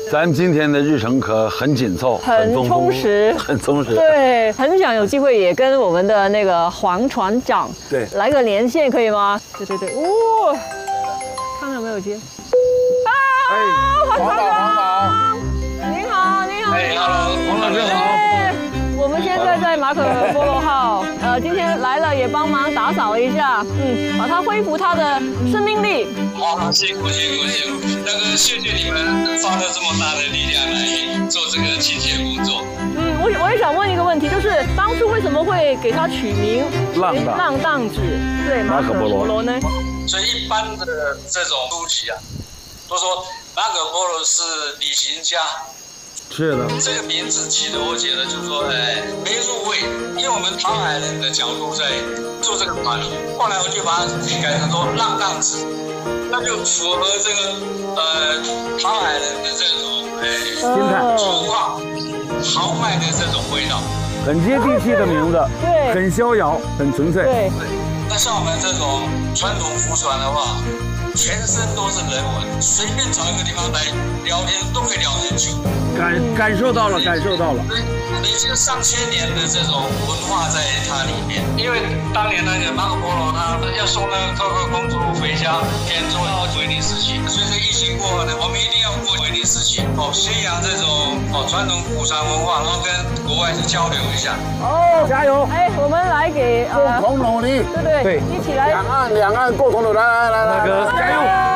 咱今天的日程可很紧凑， 很丰富充实， 很充实。 对，很想有机会也跟我们的那个黄船长对来个连线，可以吗？对，哇，看看有没有接。啊，黄船长，您好，您好， 哎，hello， 黄老师好。 我们现在在马可波罗号，今天来了也帮忙打扫一下，把它恢复它的生命力。 好，辛苦。那个谢谢你们发了这么大的力量来做这个清洁工作。 我也想问一个问题，就是当初为什么会给它取名浪荡子？对，马可波罗呢？ 所以一般的这种书籍啊，都说马可波罗是旅行家。 是的， 这个名字起的，我觉得就是说，没入味，因为我们航海人的角度在做这个船，后来我就把它改成说浪荡子，那就符合这个航海人的这种心态粗犷、豪迈的这种味道， 很接地气的名字， 对， 很逍遥，很纯粹。 对。 那像我们这种传统浮船的话，全身都是人文，随便找一个地方来聊天都可以聊很久。 感受到了。 累积了上千年的这种文化在它里面。因为当年那个马可波罗他要送那个可可公主回家，天做到威尼斯期。随着疫情过后呢，我们一定要过威尼斯期，宣扬这种传统浮船文化，然后跟国外去交流一下。 加油！ 我们来给共同努力， 对，一起来。 两岸共同努力，来， 加油！